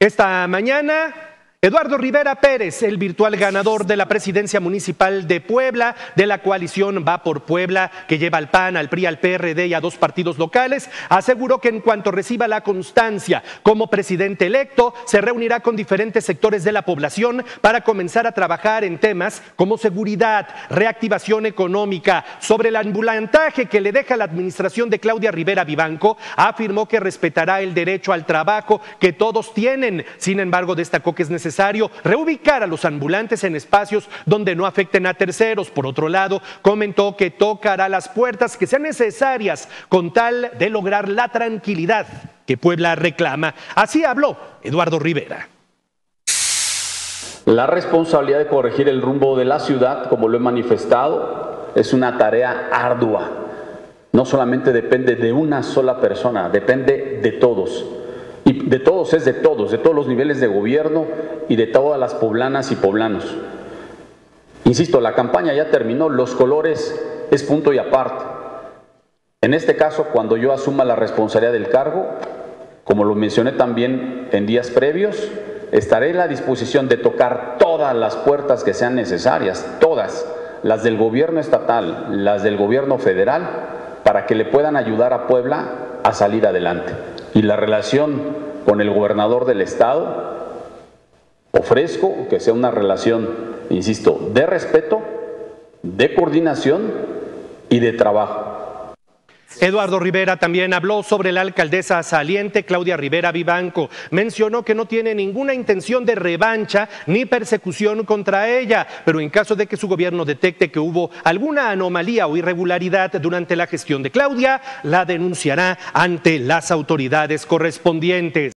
Esta mañana, Eduardo Rivera Pérez, el virtual ganador de la presidencia municipal de Puebla, de la coalición Va por Puebla, que lleva al PAN, al PRI, al PRD y a 2 partidos locales, aseguró que en cuanto reciba la constancia como presidente electo, se reunirá con diferentes sectores de la población para comenzar a trabajar en temas como seguridad, reactivación económica. Sobre el ambulantaje que le deja la administración de Claudia Rivera Vivanco, afirmó que respetará el derecho al trabajo que todos tienen. Sin embargo, destacó que es necesario reubicar a los ambulantes en espacios donde no afecten a terceros. Por otro lado, comentó que tocará las puertas que sean necesarias con tal de lograr la tranquilidad que Puebla reclama. Así habló Eduardo Rivera. La responsabilidad de corregir el rumbo de la ciudad, como lo he manifestado, es una tarea ardua. No solamente depende de una sola persona, depende de todos. Y de todos es de todos los niveles de gobierno y de todas las poblanas y poblanos. Insisto, la campaña ya terminó, los colores es punto y aparte. En este caso, cuando yo asuma la responsabilidad del cargo, como lo mencioné también en días previos, estaré en la disposición de tocar todas las puertas que sean necesarias, todas, las del gobierno estatal, las del gobierno federal, para que le puedan ayudar a Puebla a salir adelante. Y la relación con el gobernador del estado, ofrezco que sea una relación, insisto, de respeto, de coordinación y de trabajo. Eduardo Rivera también habló sobre la alcaldesa saliente Claudia Rivera Vivanco. Mencionó que no tiene ninguna intención de revancha ni persecución contra ella, pero en caso de que su gobierno detecte que hubo alguna anomalía o irregularidad durante la gestión de Claudia, la denunciará ante las autoridades correspondientes.